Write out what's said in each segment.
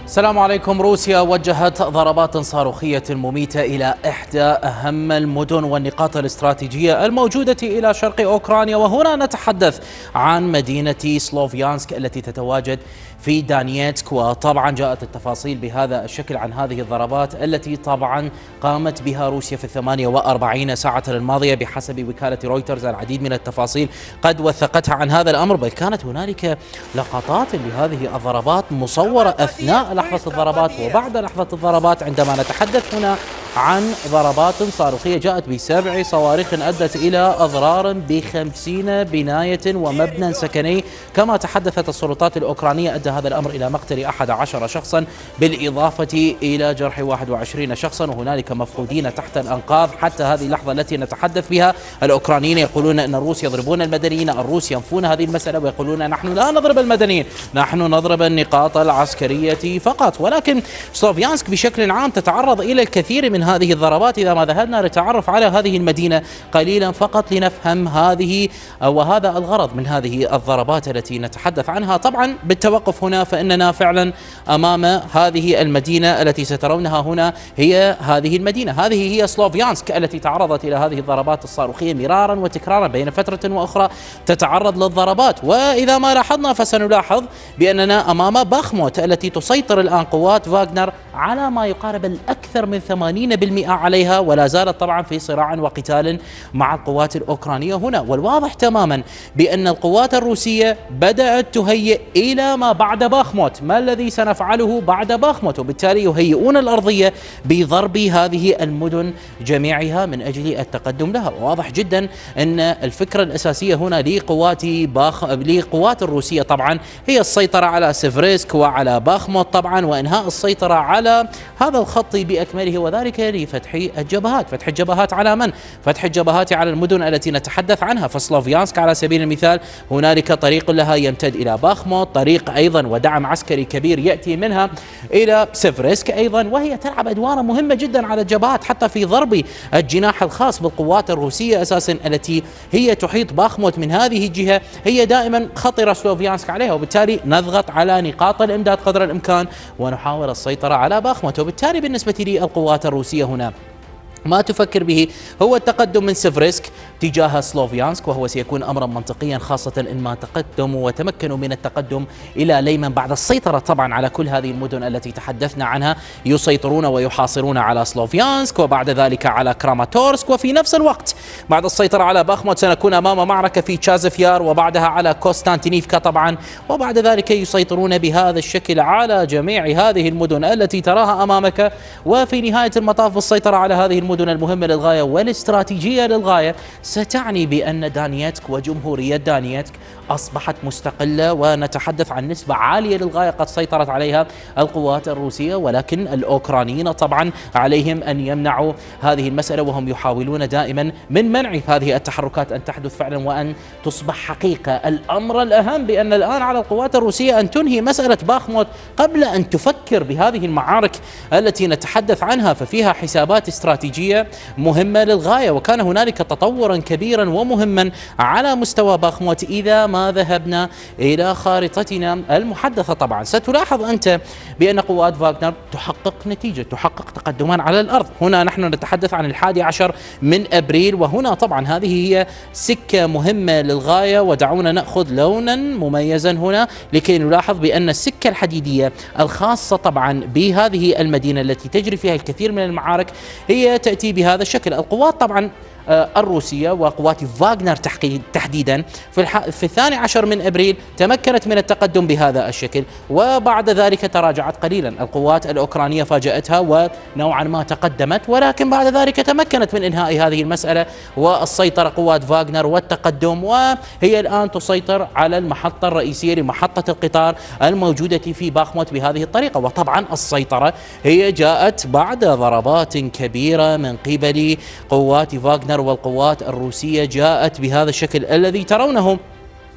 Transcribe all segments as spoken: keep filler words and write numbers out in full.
السلام عليكم. روسيا وجهت ضربات صاروخية مميتة إلى إحدى أهم المدن والنقاط الاستراتيجية الموجودة إلى شرق أوكرانيا، وهنا نتحدث عن مدينة سلوفيانسك التي تتواجد في دانييتسك. وطبعا جاءت التفاصيل بهذا الشكل عن هذه الضربات التي طبعا قامت بها روسيا في الثمانية وأربعين ساعة الماضية بحسب وكالة رويترز. العديد من التفاصيل قد وثقتها عن هذا الأمر، بل كانت هنالك لقطات لهذه الضربات مصورة أثناء لحظة الضربات وبعد لحظة الضربات. عندما نتحدث هنا عن ضربات صاروخية جاءت بسبع صواريخ أدت إلى أضرار بخمسين بناية ومبنى سكني، كما تحدثت السلطات الأوكرانية أدى هذا الأمر إلى مقتل أحد عشر شخصا بالإضافة إلى جرح واحد وعشرين شخصا، وهنالك مفقودين تحت الأنقاض. حتى هذه اللحظة التي نتحدث بها الأوكرانيين يقولون أن الروس يضربون المدنيين، الروس ينفون هذه المسألة ويقولون نحن لا نضرب المدنيين، نحن نضرب النقاط العسكرية فقط. ولكن سلوفيانسك بشكل عام تتعرض إلى الكثير من هذه الضربات. إذا ما ذهبنا للتعرف على هذه المدينة قليلا فقط لنفهم هذه وهذا الغرض من هذه الضربات التي نتحدث عنها. طبعا بالتوقف هنا فإننا فعلا أمام هذه المدينة التي سترونها هنا، هي هذه المدينة، هذه هي سلوفيانسك التي تعرضت إلى هذه الضربات الصاروخية مرارا وتكرارا بين فترة وأخرى تتعرض للضربات. وإذا ما لاحظنا فسنلاحظ بأننا أمام باخموت التي تسيطر الآن قوات فاغنر على ما يقارب الأكثر من ثمانين بالمئة عليها، ولا زالت طبعا في صراع وقتال مع القوات الأوكرانية هنا. والواضح تماما بأن القوات الروسية بدأت تهيئ إلى ما بعد باخموت، ما الذي سنفعله بعد باخموت، وبالتالي يهيئون الأرضية بضرب هذه المدن جميعها من أجل التقدم لها. واضح جدا أن الفكرة الأساسية هنا لقوات باخ لقوات الروسية طبعا هي السيطرة على سيفريسك وعلى باخموت طبعا، وإنهاء السيطرة على هذا الخط بأكمله، وذلك لفتح الجبهات. فتح الجبهات على من؟ فتح الجبهات على المدن التي نتحدث عنها. فسلوفيانسك على سبيل المثال هنالك طريق لها يمتد إلى باخموت، طريق أيضا ودعم عسكري كبير يأتي منها إلى سيفريسك أيضا، وهي تلعب أدوارا مهمة جدا على الجبهات حتى في ضرب الجناح الخاص بالقوات الروسية أساسا التي هي تحيط باخموت من هذه الجهة. هي دائما خطر سلوفيانسك عليها، وبالتالي نضغط على نقاط الإمداد قدر الإمكان ونحاول السيطرة على باخموت. وبالتالي بالنسبة للقوات الروسية هنا ما تفكر به هو التقدم من سيفريسك تجاه سلوفيانسك، وهو سيكون أمرا منطقيا خاصة إن ما تقدموا وتمكنوا من التقدم إلى ليمن بعد السيطرة طبعا على كل هذه المدن التي تحدثنا عنها. يسيطرون ويحاصرون على سلوفيانسك وبعد ذلك على كراماتورسك، وفي نفس الوقت بعد السيطرة على باخموت سنكون أمام معركة في تشازفيار وبعدها على كوستانتينيفكا طبعا، وبعد ذلك يسيطرون بهذا الشكل على جميع هذه المدن التي تراها أمامك. وفي نهاية المطاف السيطرة على هذه المدن المهمة للغاية والاستراتيجية للغاية ستعني بأن دانييتسك وجمهورية دانييتسك أصبحت مستقلة، ونتحدث عن نسبة عالية للغاية قد سيطرت عليها القوات الروسية. ولكن الأوكرانيين طبعا عليهم أن يمنعوا هذه المسألة، وهم يحاولون دائما من منع هذه التحركات أن تحدث فعلا وأن تصبح حقيقة. الأمر الأهم بأن الآن على القوات الروسية أن تنهي مسألة باخموت قبل أن تفكر بهذه المعارك التي نتحدث عنها، ففيها حسابات استراتيجية مهمة للغاية. وكان هنالك تطورا كبيرا ومهما على مستوى باخموت. إذا ما ذهبنا إلى خارطتنا المحدثة طبعا ستلاحظ أنت بأن قوات فاغنر تحقق نتيجة، تحقق تقدما على الأرض. هنا نحن نتحدث عن الحادي عشر من أبريل، وهنا طبعا هذه هي سكة مهمة للغاية. ودعونا نأخذ لونا مميزا هنا لكي نلاحظ بأن السكة الحديدية الخاصة طبعا بهذه المدينة التي تجري فيها الكثير من المعارك هي تأتي بهذا الشكل. القوات طبعا الروسية وقوات فاغنر تحديدا في, في الثاني عشر من أبريل تمكنت من التقدم بهذا الشكل، وبعد ذلك تراجعت قليلا. القوات الأوكرانية فاجأتها ونوعا ما تقدمت، ولكن بعد ذلك تمكنت من إنهاء هذه المسألة والسيطرة قوات فاغنر والتقدم، وهي الآن تسيطر على المحطة الرئيسية لمحطة القطار الموجودة في باخموت بهذه الطريقة. وطبعا السيطرة هي جاءت بعد ضربات كبيرة من قبل قوات فاغنر، والقوات الروسية جاءت بهذا الشكل الذي ترونه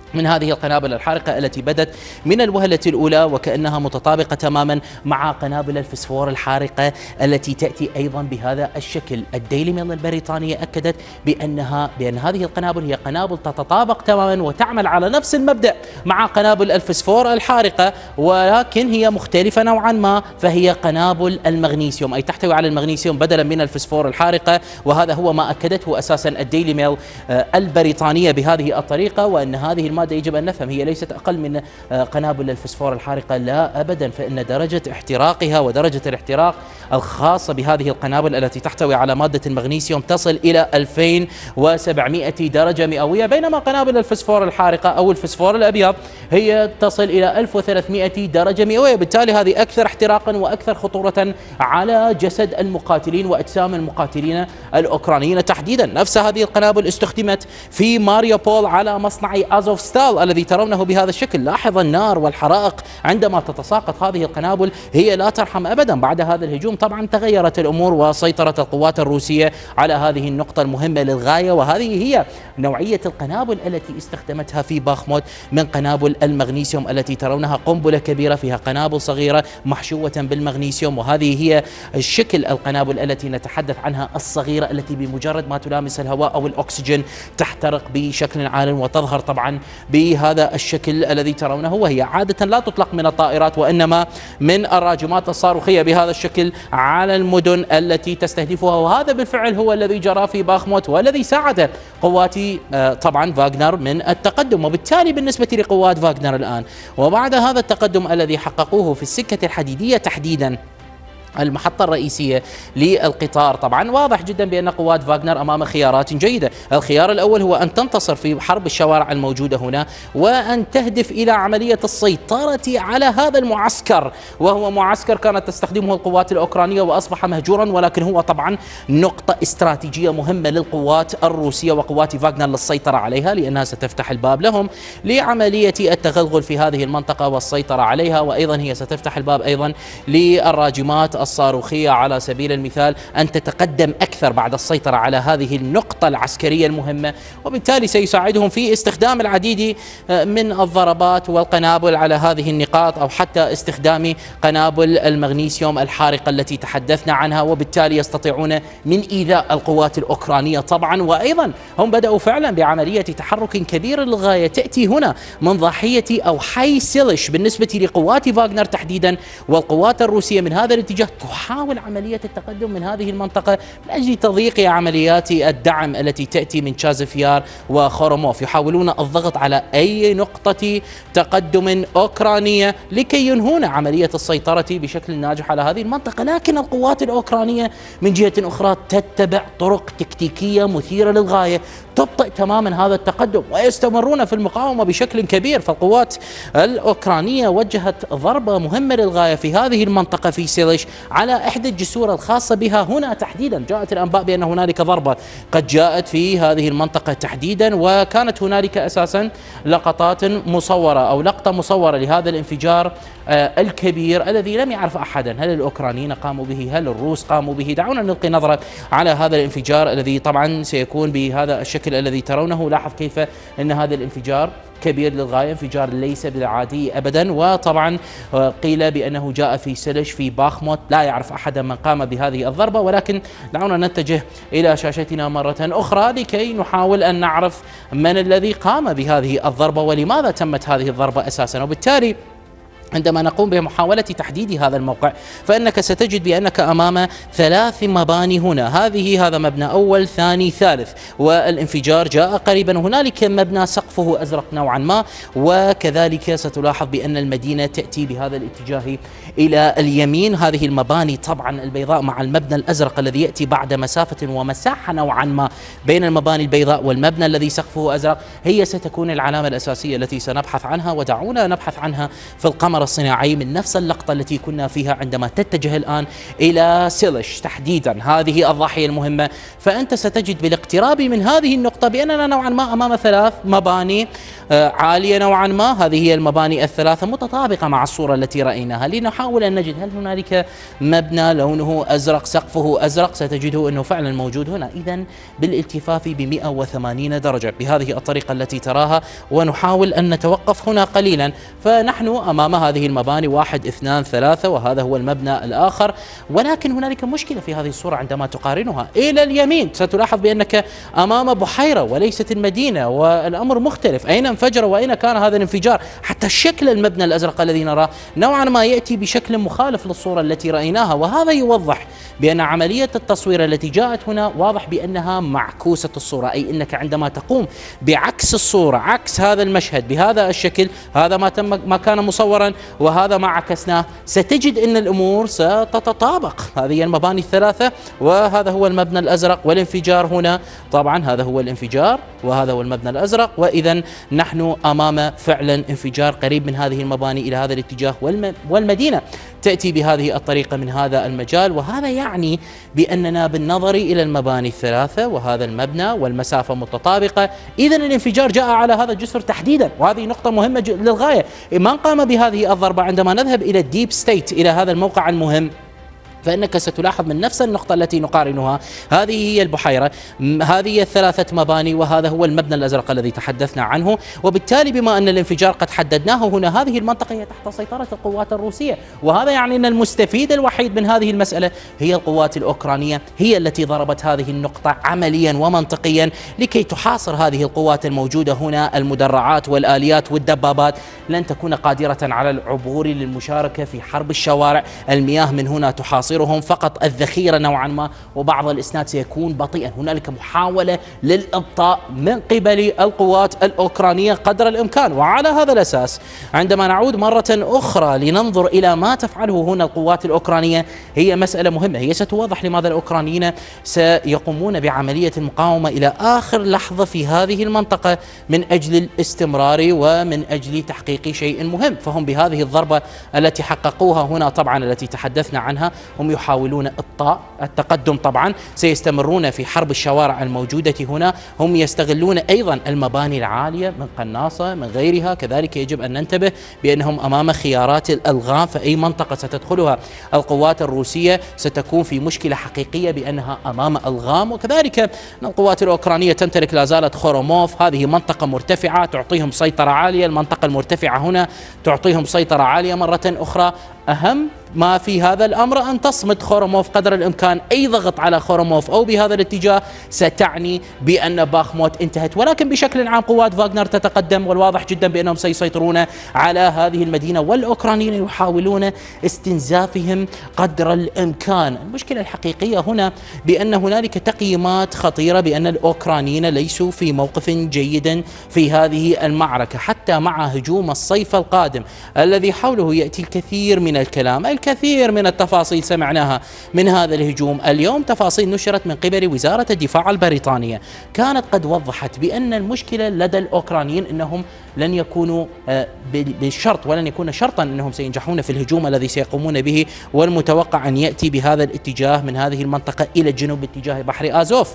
من هذه القنابل الحارقة التي بدت من الوهلة الأولى وكأنها متطابقة تماما مع قنابل الفسفور الحارقة التي تأتي أيضا بهذا الشكل. الديلي ميل البريطانية أكدت بأنها بأن هذه القنابل هي قنابل تتطابق تماما وتعمل على نفس المبدأ مع قنابل الفسفور الحارقة، ولكن هي مختلفة نوعا ما، فهي قنابل المغنيسيوم، أي تحتوي على المغنيسيوم بدلا من الفسفور الحارقة. وهذا هو ما أكدته أساسا الديلي ميل البريطانية بهذه الطريقة، وأن هذه المادة يجب أن نفهم هي ليست أقل من قنابل الفسفور الحارقة، لا أبدا، فإن درجة احتراقها ودرجة الاحتراق الخاصة بهذه القنابل التي تحتوي على مادة المغنيسيوم تصل إلى ألفين وسبعمائة درجة مئوية، بينما قنابل الفسفور الحارقة أو الفسفور الأبيض هي تصل إلى ألف وثلاثمائة درجة مئوية. بالتالي هذه أكثر احتراقا وأكثر خطورة على جسد المقاتلين وأجسام المقاتلين الأوكرانيين تحديدا. نفس هذه القنابل استخدمت في ماريوبول على مصنع أزوفستال الذي ترونه بهذا الشكل. لاحظ النار والحرائق عندما تتساقط هذه القنابل هي لا ترحم أبدا. بعد هذا الهجوم طبعا تغيرت الأمور وسيطرت القوات الروسية على هذه النقطة المهمة للغاية، وهذه هي نوعية القنابل التي استخدمتها في باخموت من قنابل المغنيسيوم التي ترونها قنبلة كبيرة فيها قنابل صغيرة محشوة بالمغنيسيوم. وهذه هي الشكل القنابل التي نتحدث عنها الصغيرة التي بمجرد ما تلامس الهواء أو الأكسجين تحترق بشكل عال وتظهر طبعا بهذا الشكل الذي ترونه، وهي عادة لا تطلق من الطائرات وإنما من الراجمات الصاروخية بهذا الشكل على المدن التي تستهدفها. وهذا بالفعل هو الذي جرى في باخموت والذي ساعد قوات طبعا فاغنر من التقدم. وبالتالي بالنسبة لقوات فاغنر الآن وبعد هذا التقدم الذي حققوه في السكة الحديدية تحديدا المحطة الرئيسية للقطار، طبعا واضح جدا بأن قوات فاغنر أمام خيارات جيدة. الخيار الأول هو أن تنتصر في حرب الشوارع الموجودة هنا وأن تهدف إلى عملية السيطرة على هذا المعسكر، وهو معسكر كانت تستخدمه القوات الأوكرانية وأصبح مهجورا، ولكن هو طبعا نقطة استراتيجية مهمة للقوات الروسية وقوات فاغنر للسيطرة عليها، لأنها ستفتح الباب لهم لعملية التغلغل في هذه المنطقة والسيطرة عليها. وأيضا هي ستفتح الباب أيضا للراجمات الصاروخية على سبيل المثال أن تتقدم أكثر بعد السيطرة على هذه النقطة العسكرية المهمة، وبالتالي سيساعدهم في استخدام العديد من الضربات والقنابل على هذه النقاط، أو حتى استخدام قنابل المغنيسيوم الحارقة التي تحدثنا عنها، وبالتالي يستطيعون من إيذاء القوات الأوكرانية طبعا. وأيضا هم بدأوا فعلا بعملية تحرك كبير للغاية تأتي هنا من ضاحية أو حي سيلش بالنسبة لقوات فاغنر تحديدا، والقوات الروسية من هذا الاتجاه تحاول عملية التقدم من هذه المنطقة من أجل تضييق عمليات الدعم التي تأتي من تشازفيار وخورموف. يحاولون الضغط على أي نقطة تقدم أوكرانية لكي ينهون عملية السيطرة بشكل ناجح على هذه المنطقة، لكن القوات الأوكرانية من جهة أخرى تتبع طرق تكتيكية مثيرة للغاية تبطئ تماما هذا التقدم ويستمرون في المقاومة بشكل كبير. فالقوات الأوكرانية وجهت ضربة مهمة للغاية في هذه المنطقة في سيلش على إحدى الجسور الخاصة بها هنا تحديدا. جاءت الأنباء بأن هنالك ضربة قد جاءت في هذه المنطقة تحديدا، وكانت هنالك أساسا لقطات مصورة أو لقطة مصورة لهذا الانفجار الكبير الذي لم يعرف أحدا هل الأوكرانيين قاموا به هل الروس قاموا به. دعونا نلقي نظرة على هذا الانفجار الذي طبعا سيكون بهذا الشكل الذي ترونه. لاحظ كيف أن هذا الانفجار كبير للغاية، انفجار ليس بالعادي أبدا، وطبعا قيل بأنه جاء في سيلش في باخموت. لا يعرف أحدا من قام بهذه الضربة، ولكن دعونا نتجه إلى شاشتنا مرة أخرى لكي نحاول أن نعرف من الذي قام بهذه الضربة ولماذا تمت هذه الضربة أساسا. وبالتالي عندما نقوم بمحاولة تحديد هذا الموقع فإنك ستجد بأنك أمام ثلاث مباني هنا. هذه هذا مبنى أول ثاني ثالث، والانفجار جاء قريبا. هنالك مبنى سقفه أزرق نوعا ما، وكذلك ستلاحظ بأن المدينة تأتي بهذا الاتجاه إلى اليمين. هذه المباني طبعا البيضاء مع المبنى الأزرق الذي يأتي بعد مسافة ومساحة نوعا ما بين المباني البيضاء والمبنى الذي سقفه أزرق، هي ستكون العلامة الأساسية التي سنبحث عنها، ودعونا نبحث عنها في القمر المؤتمر الصناعي من نفس اللقطة التي كنا فيها عندما تتجه الآن إلى سيلش تحديدا، هذه الضاحية المهمة. فأنت ستجد بالاقتراب من هذه النقطة بأننا نوعا ما أمام ثلاث مباني عالية نوعا ما. هذه هي المباني الثلاثة متطابقة مع الصورة التي رأيناها، لنحاول أن نجد هل هنالك مبنى لونه أزرق سقفه أزرق، ستجده أنه فعلا موجود هنا. إذن بالالتفاف ب مئة وثمانين درجة بهذه الطريقة التي تراها، ونحاول أن نتوقف هنا قليلا. فنحن أمام هذه المباني واحد اثنان ثلاثة، وهذا هو المبنى الآخر. ولكن هنالك مشكلة في هذه الصورة عندما تقارنها إلى اليمين، ستلاحظ بأنك أمام بحيرة وليست المدينة، والأمر مختلف. أين انفجر وأين كان هذا الانفجار؟ حتى شكل المبنى الأزرق الذي نراه نوعا ما يأتي بشكل مخالف للصورة التي رأيناها، وهذا يوضح بأن عملية التصوير التي جاءت هنا واضح بأنها معكوسة الصورة، أي أنك عندما تقوم بعكس الصورة، عكس هذا المشهد بهذا الشكل، هذا ما تم ما كان مصورا وهذا ما عكسناه، ستجد أن الأمور ستتطابق. هذه المباني الثلاثة وهذا هو المبنى الأزرق، والانفجار هنا طبعا هذا هو الانفجار وهذا هو المبنى الأزرق. وإذا نحن أمام فعلا انفجار قريب من هذه المباني إلى هذا الاتجاه، والمدينة تأتي بهذه الطريقة من هذا المجال. وهذا يعني بأننا بالنظر إلى المباني الثلاثة وهذا المبنى والمسافة متطابقة، إذا الانفجار جاء على هذا الجسر تحديدا، وهذه نقطة مهمة للغاية. من قام بهذه الضربة عندما نذهب إلى الديب ستيت، إلى هذا الموقع المهم، فإنك ستلاحظ من نفس النقطة التي نقارنها، هذه هي البحيرة، هذه الثلاثة مباني، وهذا هو المبنى الأزرق الذي تحدثنا عنه. وبالتالي بما أن الانفجار قد حددناه هنا، هذه المنطقة هي تحت سيطرة القوات الروسية، وهذا يعني أن المستفيد الوحيد من هذه المسألة هي القوات الأوكرانية، هي التي ضربت هذه النقطة عمليا ومنطقيا لكي تحاصر هذه القوات الموجودة هنا. المدرعات والآليات والدبابات لن تكون قادرة على العبور للمشاركة في حرب الشوارع، المياه من هنا تحاصر فقط الذخيرة نوعا ما، وبعض الإسناد سيكون بطيئا. هنالك محاولة للإبطاء من قبل القوات الأوكرانية قدر الإمكان. وعلى هذا الأساس عندما نعود مرة أخرى لننظر إلى ما تفعله هنا القوات الأوكرانية، هي مسألة مهمة، هي ستوضح لماذا الأوكرانيين سيقومون بعملية المقاومة إلى آخر لحظة في هذه المنطقة من أجل الاستمرار ومن أجل تحقيق شيء مهم. فهم بهذه الضربة التي حققوها هنا طبعا التي تحدثنا عنها، هم يحاولون إبطاء التقدم. طبعا سيستمرون في حرب الشوارع الموجودة هنا، هم يستغلون أيضا المباني العالية من قناصة من غيرها. كذلك يجب أن ننتبه بأنهم أمام خيارات الألغام، فأي منطقة ستدخلها القوات الروسية ستكون في مشكلة حقيقية بأنها أمام ألغام. وكذلك القوات الأوكرانية تمتلك لا زالت خوروموف، هذه منطقة مرتفعة تعطيهم سيطرة عالية، المنطقة المرتفعة هنا تعطيهم سيطرة عالية مرة أخرى. أهم ما في هذا الأمر أن تصمد خوروموف قدر الإمكان، أي ضغط على خوروموف أو بهذا الاتجاه ستعني بأن باخموت انتهت. ولكن بشكل عام قوات فاغنر تتقدم، والواضح جدا بأنهم سيسيطرون على هذه المدينة، والأوكرانيين يحاولون استنزافهم قدر الإمكان. المشكلة الحقيقية هنا بأن هنالك تقييمات خطيرة بأن الأوكرانيين ليسوا في موقف جيد في هذه المعركة، حتى مع هجوم الصيف القادم الذي حوله يأتي الكثير من الكلام، الكثير من التفاصيل سمعناها من هذا الهجوم. اليوم تفاصيل نشرت من قبل وزارة الدفاع البريطانية كانت قد وضحت بأن المشكلة لدى الأوكرانيين أنهم لن يكونوا بالشرط ولن يكون شرطا أنهم سينجحون في الهجوم الذي سيقومون به، والمتوقع أن يأتي بهذا الاتجاه من هذه المنطقة إلى الجنوب باتجاه بحر آزوف.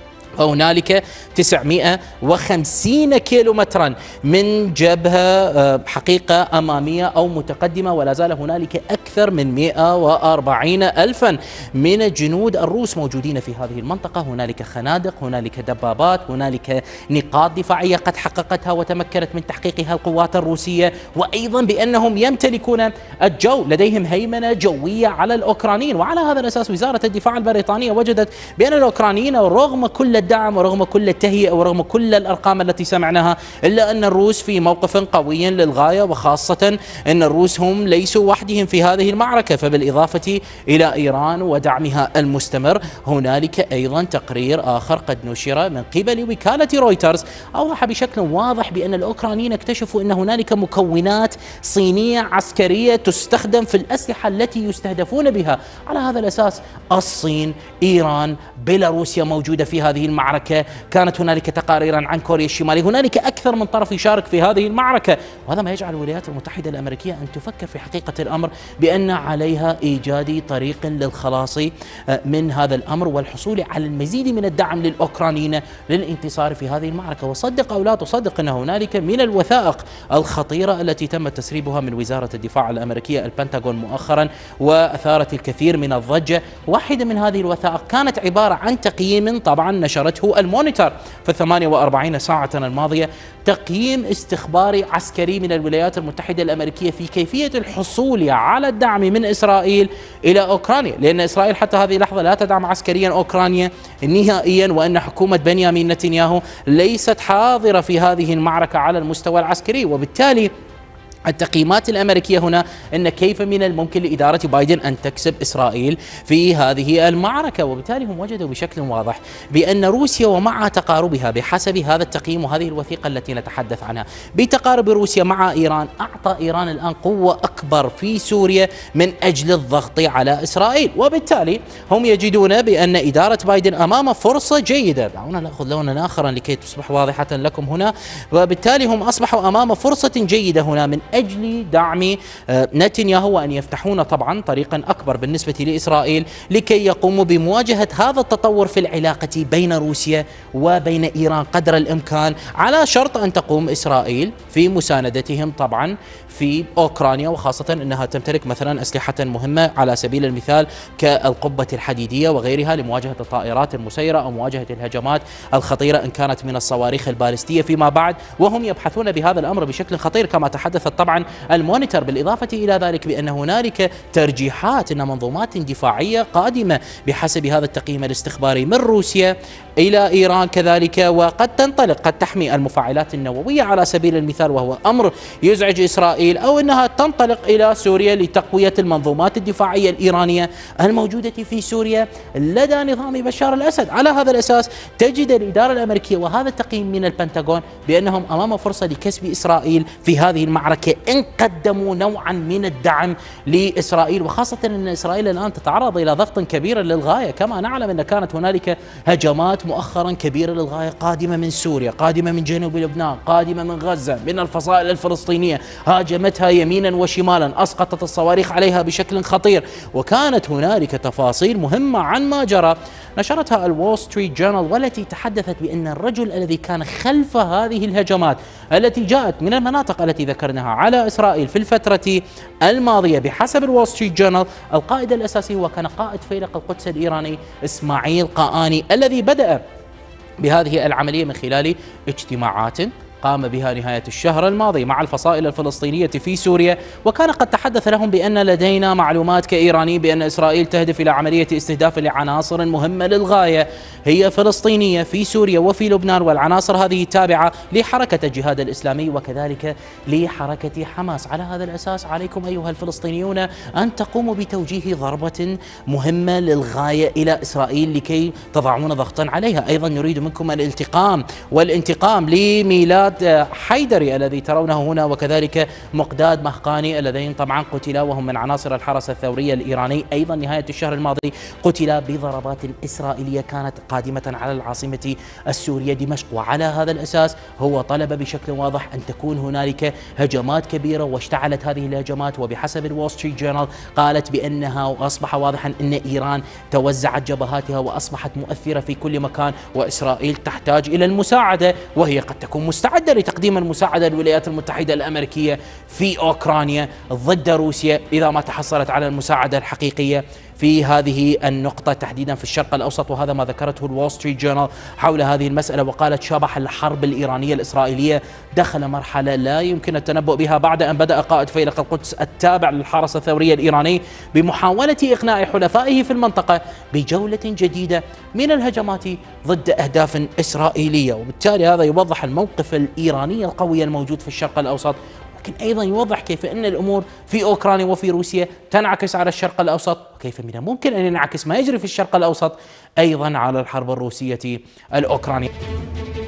هنالك تسعمئة وخمسين كيلومترا من جبهة حقيقة أمامية أو متقدمة، ولا زال هنالك أكثر من مئة وأربعين ألفا من الجنود الروس موجودين في هذه المنطقة. هنالك خنادق، هنالك دبابات، هنالك نقاط دفاعية قد حققتها وتمكنت من تحقيقها القوات الروسية، وأيضا بأنهم يمتلكون الجو، لديهم هيمنة جوية على الأوكرانيين. وعلى هذا الأساس وزارة الدفاع البريطانية وجدت بأن الأوكرانيين رغم كل الدعم ورغم كل التهيئة ورغم كل الأرقام التي سمعناها، إلا أن الروس في موقف قوي للغاية، وخاصة أن الروس هم ليسوا وحدهم في هذه المعركة، فبالإضافة إلى إيران ودعمها المستمر. هنالك أيضا تقرير آخر قد نشر من قبل وكالة رويترز أوضح بشكل واضح بأن الأوكرانيين اكتشفوا أن هنالك مكونات صينية عسكرية تستخدم في الأسلحة التي يستهدفون بها. على هذا الأساس الصين، إيران، بيلاروسيا موجودة في هذه المعركة. كانت هنالك تقارير عن كوريا الشمالية، هنالك أكثر من طرف يشارك في هذه المعركة، وهذا ما يجعل الولايات المتحدة الأمريكية أن تفكر في حقيقة الأمر بأن عليها إيجاد طريق للخلاص من هذا الأمر والحصول على المزيد من الدعم للأوكرانيين للانتصار في هذه المعركة. وصدق أو لا تصدق أن هنالك من الوثائق الخطيرة التي تم تسريبها من وزارة الدفاع الأمريكية البنتاغون مؤخرا وأثارت الكثير من الضجة. واحدة من هذه الوثائق كانت عبارة عن تقييم طبعا نشرته المونيتور في الثمانية وأربعين ساعة الماضية، تقييم استخباري عسكري من الولايات المتحدة الأمريكية في كيفية الحصول على الدعم من إسرائيل إلى أوكرانيا، لأن إسرائيل حتى هذه اللحظة لا تدعم عسكريا أوكرانيا نهائيا، وأن حكومة بنيامين نتنياهو ليست حاضرة في هذه المعركة على المستوى العسكري. وبالتالي التقييمات الأمريكية هنا أن كيف من الممكن لإدارة بايدن أن تكسب إسرائيل في هذه المعركة. وبالتالي هم وجدوا بشكل واضح بأن روسيا ومع تقاربها بحسب هذا التقييم وهذه الوثيقة التي نتحدث عنها، بتقارب روسيا مع إيران، أعطى إيران الآن قوة أكبر في سوريا من أجل الضغط على إسرائيل. وبالتالي هم يجدون بأن إدارة بايدن أمام فرصة جيدة. دعونا نأخذ لونا آخرا لكي تصبح واضحة لكم هنا. وبالتالي هم أصبحوا أمام فرصة جيدة هنا من أجل دعم نتنياهو وأن يفتحون طبعا طريقا أكبر بالنسبة لإسرائيل لكي يقوموا بمواجهة هذا التطور في العلاقة بين روسيا وبين إيران قدر الإمكان، على شرط أن تقوم إسرائيل في مساندتهم طبعا في أوكرانيا، وخاصة أنها تمتلك مثلا أسلحة مهمة على سبيل المثال كالقبة الحديدية وغيرها لمواجهة الطائرات المسيرة أو مواجهة الهجمات الخطيرة إن كانت من الصواريخ البالستية فيما بعد. وهم يبحثون بهذا الأمر بشكل خطير كما تحدثت طبعا المونيتور. بالإضافة إلى ذلك بأن هنالك ترجيحات أن منظومات دفاعية قادمة بحسب هذا التقييم الاستخباري من روسيا إلى إيران كذلك، وقد تنطلق، قد تحمي المفاعلات النووية على سبيل المثال، وهو أمر يزعج إسرائيل، أو أنها تنطلق إلى سوريا لتقوية المنظومات الدفاعية الإيرانية الموجودة في سوريا لدى نظام بشار الأسد. على هذا الأساس تجد الإدارة الأمريكية وهذا التقييم من البنتاغون بأنهم أمام فرصة لكسب إسرائيل في هذه المعركة إن قدموا نوعا من الدعم لإسرائيل، وخاصة أن إسرائيل الآن تتعرض إلى ضغط كبير للغاية. كما نعلم أن كانت هنالك هجمات مؤخرا كبيرة للغاية قادمة من سوريا، قادمة من جنوب لبنان، قادمة من غزة، من الفصائل الفلسطينية، هاجمتها يمينا وشمالا، أسقطت الصواريخ عليها بشكل خطير. وكانت هنالك تفاصيل مهمة عن ما جرى نشرتها الوول ستريت جورنال، والتي تحدثت بأن الرجل الذي كان خلف هذه الهجمات التي جاءت من المناطق التي ذكرناها على إسرائيل في الفترة الماضية بحسب الوول ستريت جورنال، القائد الأساسي هو كان قائد فيلق القدس الإيراني إسماعيل قآني، الذي بدأ بهذه العملية من خلال اجتماعات قام بها نهاية الشهر الماضي مع الفصائل الفلسطينية في سوريا، وكان قد تحدث لهم بأن لدينا معلومات كإيراني بأن إسرائيل تهدف إلى عملية استهداف لعناصر مهمة للغاية هي فلسطينية في سوريا وفي لبنان، والعناصر هذه تابعة لحركة الجهاد الإسلامي وكذلك لحركة حماس. على هذا الأساس عليكم أيها الفلسطينيون أن تقوموا بتوجيه ضربة مهمة للغاية إلى إسرائيل لكي تضعون ضغطا عليها. أيضا نريد منكم الالتقام والانتقام لميلاد حيدري الذي ترونه هنا، وكذلك مقداد مهقاني اللذين طبعا قتلا وهم من عناصر الحرس الثوري الإيراني، أيضا نهاية الشهر الماضي قتلا بضربات إسرائيلية كانت قادمة على العاصمة السورية دمشق. وعلى هذا الأساس هو طلب بشكل واضح أن تكون هنالك هجمات كبيرة، واشتعلت هذه الهجمات، وبحسب الوول ستريت جورنال قالت بأنها وأصبح واضحا أن إيران توزعت جبهاتها وأصبحت مؤثرة في كل مكان، وإسرائيل تحتاج إلى المساعدة، وهي قد تكون مستعدة لتقديم المساعدة للولايات المتحدة الأمريكية في أوكرانيا ضد روسيا إذا ما تحصلت على المساعدة الحقيقية في هذه النقطة تحديدا في الشرق الأوسط. وهذا ما ذكرته الوول ستريت جورنال حول هذه المسألة، وقالت شبح الحرب الإيرانية الإسرائيلية دخل مرحلة لا يمكن التنبؤ بها بعد أن بدأ قائد فيلق القدس التابع للحرس الثوري الإيراني بمحاولة إقناع حلفائه في المنطقة بجولة جديدة من الهجمات ضد أهداف إسرائيلية. وبالتالي هذا يوضح الموقف الإيراني القوي الموجود في الشرق الأوسط، لكن أيضا يوضح كيف أن الأمور في أوكرانيا وفي روسيا تنعكس على الشرق الأوسط، وكيف من الممكن أن ينعكس ما يجري في الشرق الأوسط أيضا على الحرب الروسية الأوكرانية.